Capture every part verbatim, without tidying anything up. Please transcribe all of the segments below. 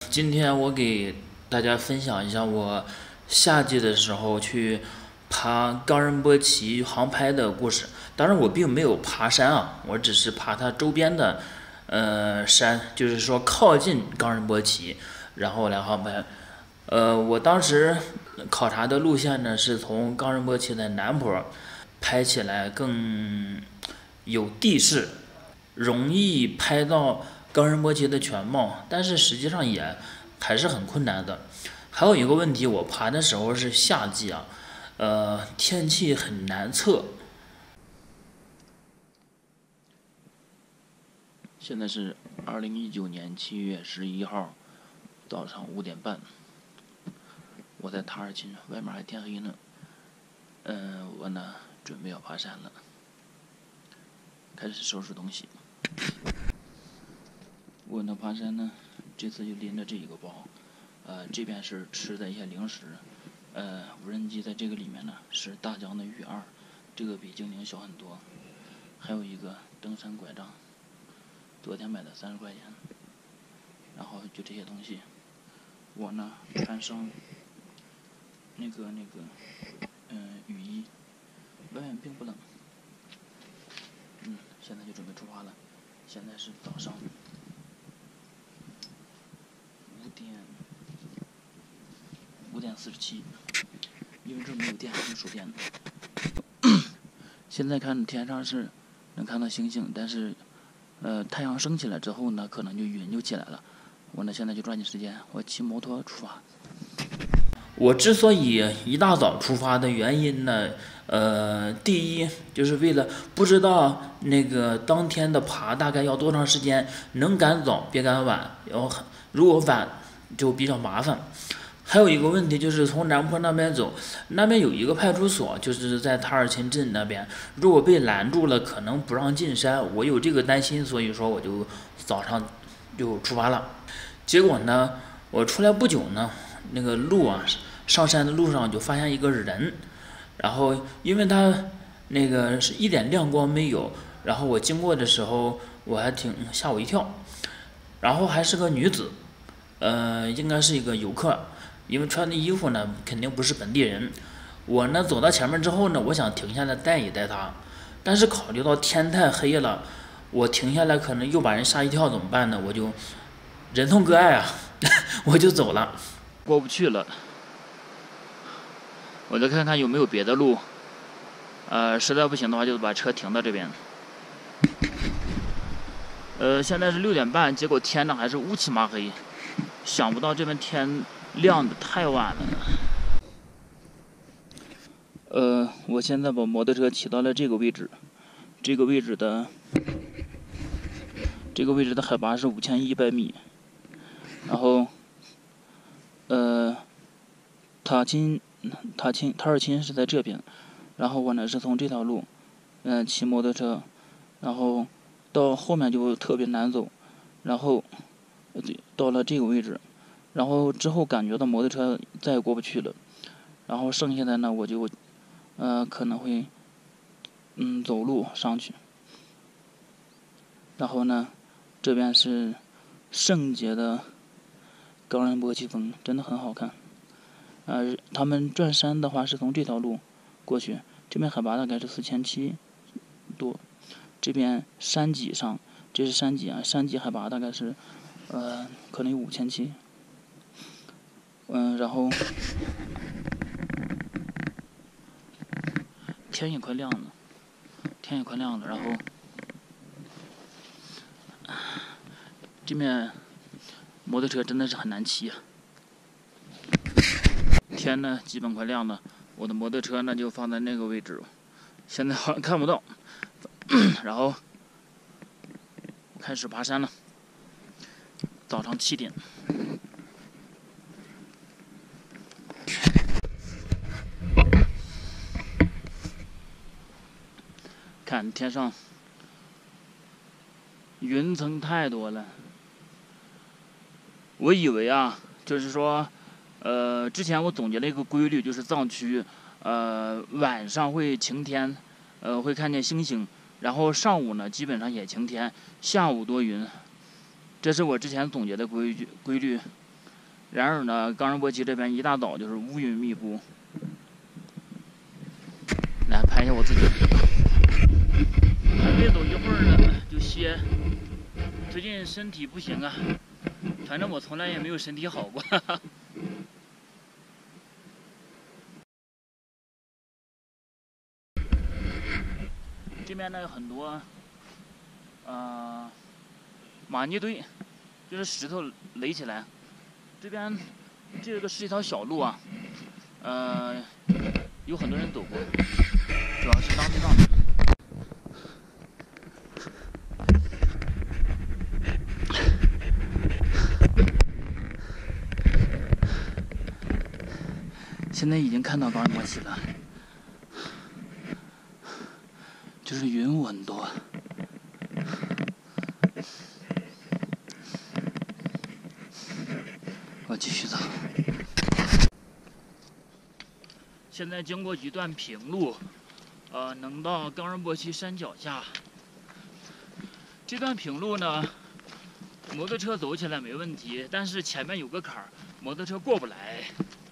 今天我给大家分享一下我夏季的时候去爬冈仁波齐航拍的故事。当然，我并没有爬山啊，我只是爬它周边的呃山，就是说靠近冈仁波齐，然后来航拍。呃，我当时考察的路线呢是从冈仁波齐的南坡拍起来更有地势，容易拍到冈仁波齐的全貌，但是实际上也还是很困难的。还有一个问题，我爬的时候是夏季啊，呃，天气很难测。现在是二零一九年七月十一号早上五点半，我在塔尔钦，外面还天黑呢。嗯、呃，我呢准备要爬山了，开始收拾东西。我呢爬山呢，这次就拎着这一个包，呃，这边是吃的一些零食，呃，无人机在这个里面呢是大疆的御二，这个比精灵小很多，还有一个登山拐杖，昨天买的三十块钱，然后就这些东西，我呢穿上那个那个，嗯、呃，雨衣，外面并不冷，嗯，现在就准备出发了，现在是早上五点五点四十七，因为这没有电，用手电的。现在看天上是能看到星星，但是呃太阳升起来之后呢，可能就云就起来了。我呢现在就抓紧时间，我骑摩托出发。我之所以一大早出发的原因呢，呃，第一就是为了不知道那个当天的爬大概要多长时间，能赶早别赶晚，然后如果晚就比较麻烦。还有一个问题就是从南坡那边走，那边有一个派出所，就是在塔尔钦镇那边，如果被拦住了，可能不让进山，我有这个担心，所以说我就早上就出发了。结果呢，我出来不久呢，那个路啊，上山的路上就发现一个人，然后因为他那个是一点亮光没有，然后我经过的时候我还挺吓我一跳，然后还是个女子，呃，应该是一个游客。因为穿的衣服呢，肯定不是本地人。我呢走到前面之后呢，我想停下来带一带他，但是考虑到天太黑了，我停下来可能又把人吓一跳，怎么办呢？我就忍痛割爱啊，我就走了。过不去了，我再看看有没有别的路。呃，实在不行的话，就把车停到这边。呃，现在是六点半，结果天呢还是乌漆麻黑，想不到这边天亮的太晚了。呃，我现在把摩托车骑到了这个位置，这个位置的这个位置的海拔是五千一百米，然后，呃，塔钦塔钦塔尔钦是在这边，然后我呢是从这条路，嗯、呃，骑摩托车，然后到后面就特别难走，然后到了这个位置。然后之后感觉到摩托车再也过不去了，然后剩下的呢我就，呃可能会，嗯走路上去。然后呢，这边是圣洁的冈仁波齐峰，真的很好看。呃，他们转山的话是从这条路过去，这边海拔大概是四千七多，这边山脊上，这是山脊啊，山脊海拔大概是，呃可能有五千七。嗯，然后天也快亮了，天也快亮了，然后这面摩托车真的是很难骑啊。天呢基本快亮了，我的摩托车呢就放在那个位置，现在好像看不到。然后开始爬山了，早上七点。看天上云层太多了，我以为啊，就是说，呃，之前我总结了一个规律，就是藏区，呃，晚上会晴天，呃，会看见星星，然后上午呢基本上也晴天，下午多云，这是我之前总结的规矩规律。 然而呢，冈仁波齐这边一大早就是乌云密布。来拍一下我自己，还没走一会儿呢就歇。最近身体不行啊，反正我从来也没有身体好过。这边呢有很多，呃，玛尼堆，就是石头垒起来。这边这个是一条小路啊，呃，有很多人走过，主要是当地道。现在已经看到冈仁波齐了，就是云雾很多。我继续走。现在经过一段平路，呃，能到冈仁波齐山脚下。这段平路呢，摩托车走起来没问题，但是前面有个坎儿，摩托车过不来。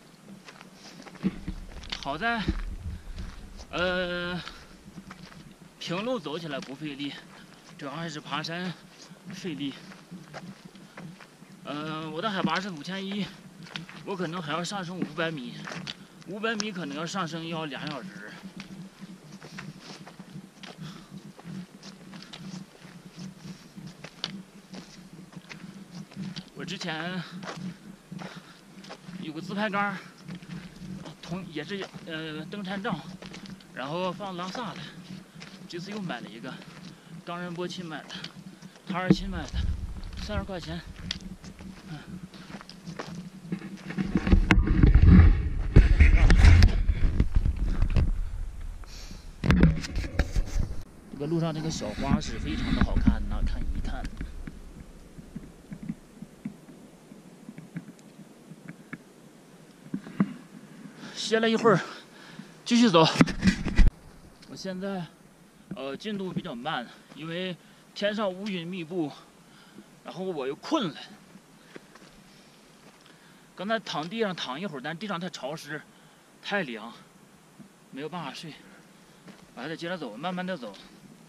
好在，呃，平路走起来不费力，主要还是爬山费力。呃，我的海拔是五千一，我可能还要上升五百米，五百米可能要上升要俩小时。我之前有个自拍杆，同也是呃登山杖，然后放拉萨的，这次又买了一个，冈仁波齐买的，塔尔钦买的，三十块钱。嗯。这个路上这个小花是非常的好看呐，看一看。歇了一会儿，继续走。我现在，呃，进度比较慢，因为天上乌云密布，然后我又困了。刚才躺地上躺一会儿，但地上太潮湿，太凉，没有办法睡。我还得接着走，慢慢的走。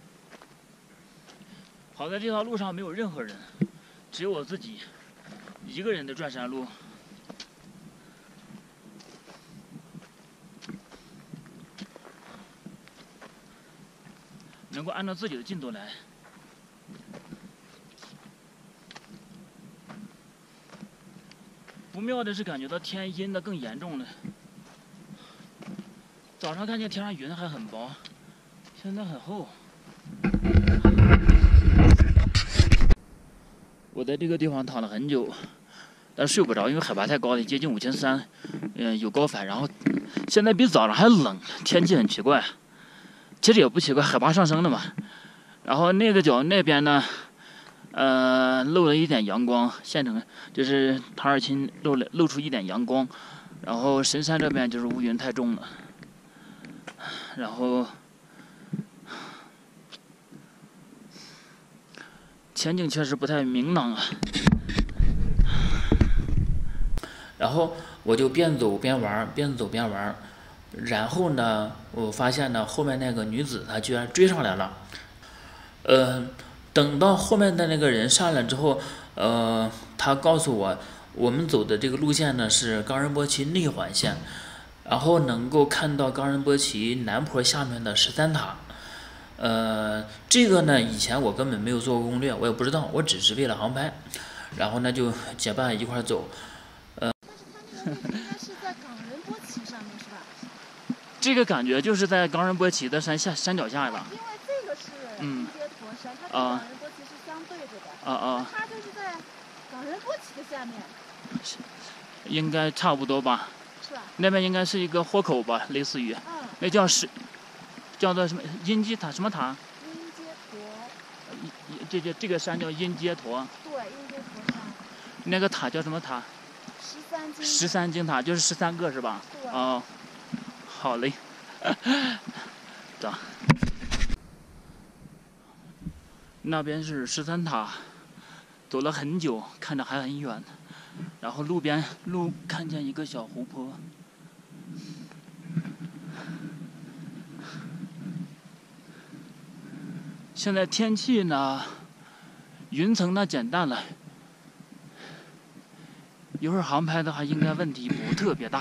好在这条路上没有任何人，只有我自己一个人的转山路。能够按照自己的进度来。不妙的是，感觉到天阴的更严重了。早上看见天上云还很薄，现在很厚。我在这个地方躺了很久，但睡不着，因为海拔太高了，接近五千三，嗯，有高反。然后现在比早上还冷，天气很奇怪。其实也不奇怪，海拔上升了嘛。然后那个角那边呢，呃，露了一点阳光，县城就是塔尔钦露了露出一点阳光。然后神山这边就是乌云太重了，然后前景确实不太明朗啊。然后我就边走边玩，边走边玩。然后呢，我发现呢，后面那个女子她居然追上来了。呃，等到后面的那个人上来之后，呃，他告诉我，我们走的这个路线呢是冈仁波齐内环线，然后能够看到冈仁波齐南坡下面的十三塔。呃，这个呢，以前我根本没有做过攻略，我也不知道，我只是为了航拍，然后呢就结伴一块走。呃， 应该是在冈仁波齐上面是吧？ 这个感觉就是在冈仁波齐的山下山脚下了。 因为这个是印接陀山，它跟冈仁波齐是相对着的。 啊啊。 它就是在冈仁波齐的下面。 应该差不多吧。 是吧？ 那边应该是一个豁口吧，类似于。 嗯。 那叫是，叫做什么阴接塔什么塔？ 阴接陀。 这这这个山叫阴接陀。 对，阴接陀山。 那个塔叫什么塔？ 十三金。 十三金塔就是十三个是吧？ 对。 哦。好嘞，走。那边是十三塔，走了很久，看着还很远。 然后路边路看见一个小湖泊。现在天气呢，云层呢减淡了，一会儿航拍的话应该问题不特别大。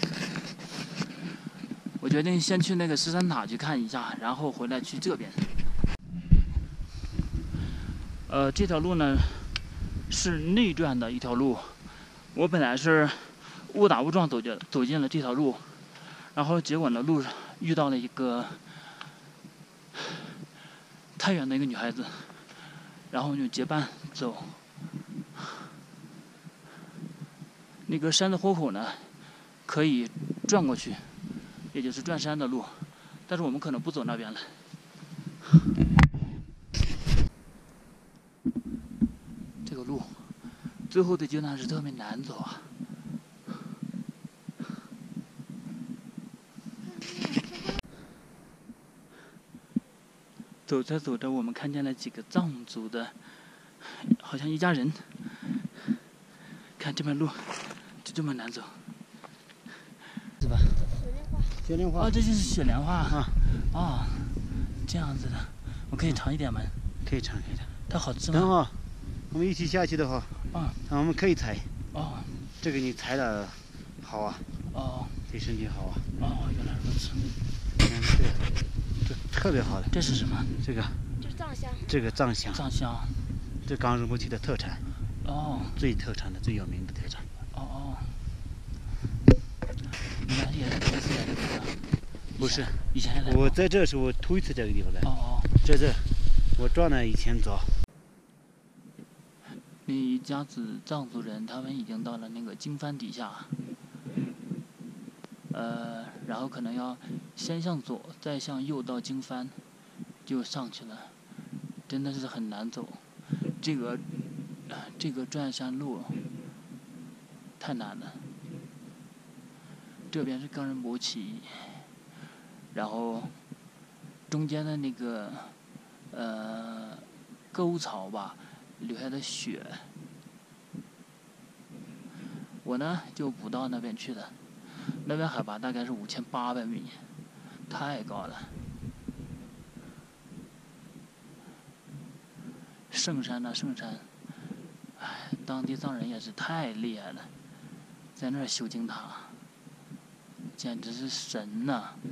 我决定先去那个石山塔去看一下，然后回来去这边。呃，这条路呢是内转的一条路，我本来是误打误撞走进走进了这条路，然后结果呢路上遇到了一个太原的一个女孩子，然后就结伴走。那个山的豁口呢，可以转过去，也就是转山的路，但是我们可能不走那边了。这个路最后的阶段是特别难走啊。走着走着，我们看见了几个藏族的，好像一家人。看这边路就这么难走，是吧？ 雪莲花啊，这就是雪莲花啊！ 啊，这样子的，我可以尝一点吗？ 可以尝，可以尝。 它好吃吗？ 等会我们一起下去的话， 啊， 我们可以采。 哦， 这个你采了好啊， 哦， 对身体好啊。 哦，原来如此。 嗯，这个这特别好的。 这是什么？ 这个。 这是藏香。 这个藏香。 藏香。 这冈仁波齐的特产。 哦。 最特产的、最有名的特产。 哦哦。你们也是第一次来这个地方？ 不是， 以前来过。 我在这是我头一次这个地方来。 哦哦。 在这，我转了以前早。 那一家子藏族人，他们已经到了那个经幡底下，呃，然后可能要先向左，再向右到经幡，就上去了，真的是很难走。这个，这个转山路太难了。这边是冈仁波齐，然后中间的那个呃沟槽吧。留下的雪，我呢就不到那边去了，那边海拔大概是五千八百米，太高了。圣山呐、啊，圣山，哎，当地藏人也是太厉害了，在那儿修经塔，简直是神呐、啊！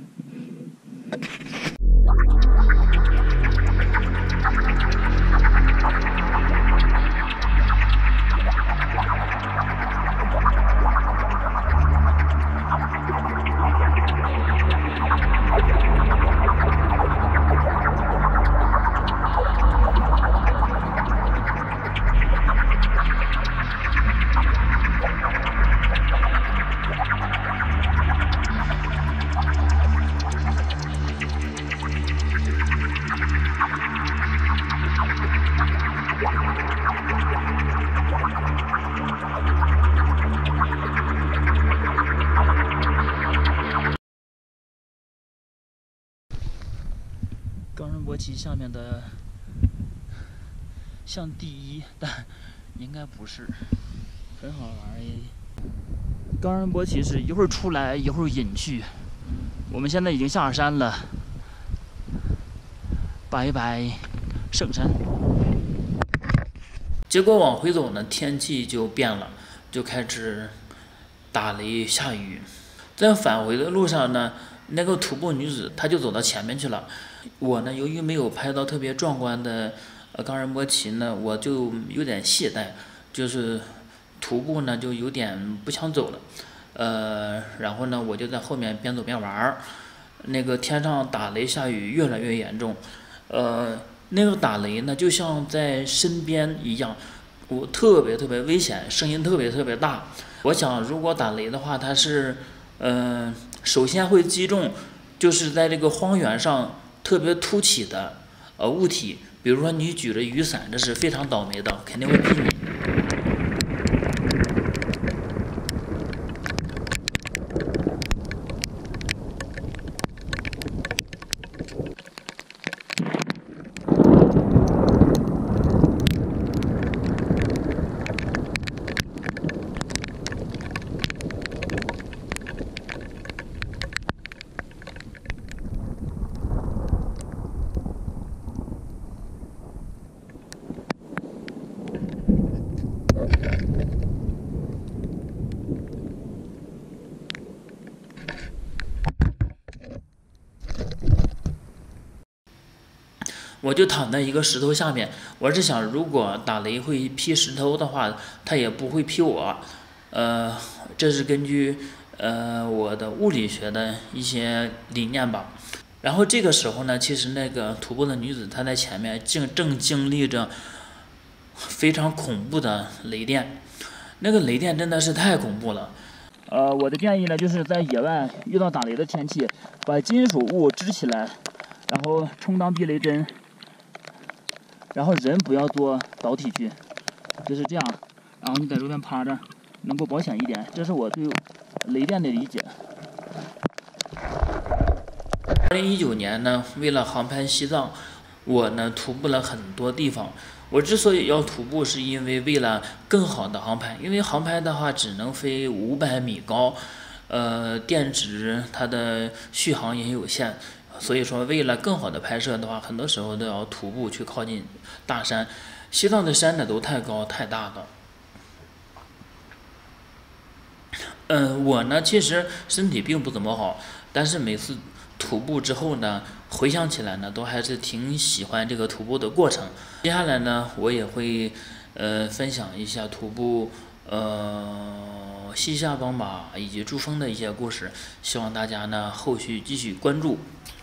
冈仁波齐下面的像第一，但应该不是，很好玩诶。冈仁波齐是一会儿出来一会儿隐去，我们现在已经下山了，拜拜圣山。结果往回走呢，天气就变了，就开始打雷下雨。在返回的路上呢，那个徒步女子她就走到前面去了。我呢，由于没有拍到特别壮观的呃冈仁波齐呢，我就有点懈怠，就是徒步呢就有点不想走了。呃，然后呢，我就在后面边走边玩儿。那个天上打雷下雨越来越严重，呃，那个打雷呢就像在身边一样，我特别特别危险，声音特别特别大。我想如果打雷的话，它是嗯、呃，首先会击中就是在这个荒原上特别凸起的呃物体，比如说你举着雨伞，这是非常倒霉的，肯定会劈你。 我就躺在一个石头下面，我是想，如果打雷会劈石头的话，它也不会劈我。呃，这是根据呃我的物理学的一些理念吧。然后这个时候呢，其实那个徒步的女子她在前面正正经历着非常恐怖的雷电，那个雷电真的是太恐怖了。呃，我的建议呢，就是在野外遇到打雷的天气，把金属物支起来，然后充当避雷针，然后人不要做导体区，就是这样。然后你在这边趴着，能够保险一点，这是我对雷电的理解。二零一九年呢，为了航拍西藏，我呢徒步了很多地方。我之所以要徒步，是因为为了更好的航拍。因为航拍的话只能飞五百米高，呃，电池它的续航也有限，所以说为了更好的拍摄的话，很多时候都要徒步去靠近大山。西藏的山呢都太高太大了。嗯、呃，我呢其实身体并不怎么好，但是每次徒步之后呢，回想起来呢，都还是挺喜欢这个徒步的过程。接下来呢，我也会呃分享一下徒步呃西下邦马以及珠峰的一些故事，希望大家呢后续继续关注。